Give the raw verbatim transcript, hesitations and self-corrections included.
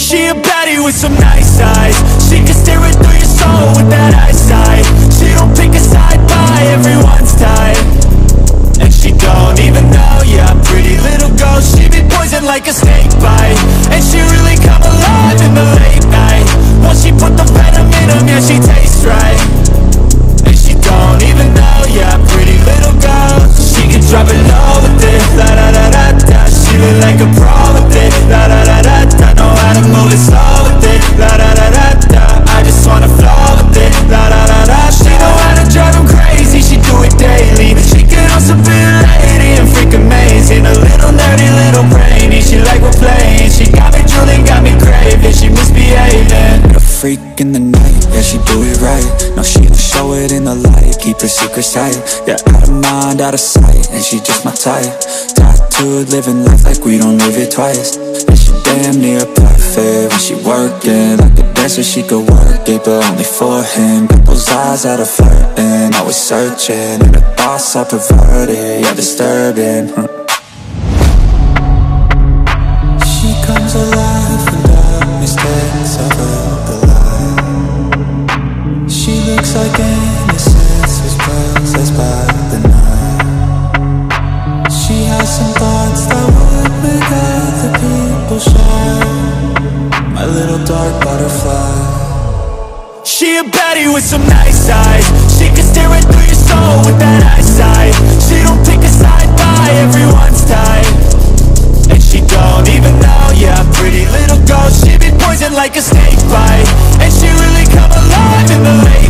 She a baddie with some nice eyes. She can stare right through your soul with that eyesight. She don't pick a side by everyone's type, and she don't even know, yeah, pretty little ghost. She be poison like a snake bite, and she really come alive in the late night. Once she put the venom in them, yeah, she tastes right. And she don't even know, yeah, pretty little ghost. She can drop it low with it, la da da da da. She look like a pro with it, la da da da da. Know how to move it slow with it, la da da da da. I just wanna flow with it, la da da da. She know how to drive him crazy, she do it daily. She can also be a lady and freak amazing. A little nerdy, little brainy, she like we're playing. She got me drooling, got me craving, she misbehaving. A freak in the night, yeah, she do it right. No, she don't show it in the light, keep her secrets tight. Yeah, out of mind, out of sight, and she just my type. Tattooed, living life like we don't live it twice. And she damn near perfect when she working. Like a dancer, she could work it, but only for him. Got those eyes that are flirting, always searching, and her thoughts are perverted, yeah, disturbing. huh. She comes alive when darkness takes over the light. She looks like innocence was possessed by the night. She has some thoughts that would make other people shine. My little dark butterfly. She a baddie with some nice eyes. She can stare right through your soul with that eyesight. She don't pick a side by everyone's type, and she don't even know, yeah, pretty little ghost. She be poison like a snake bite, and she really come alive in the late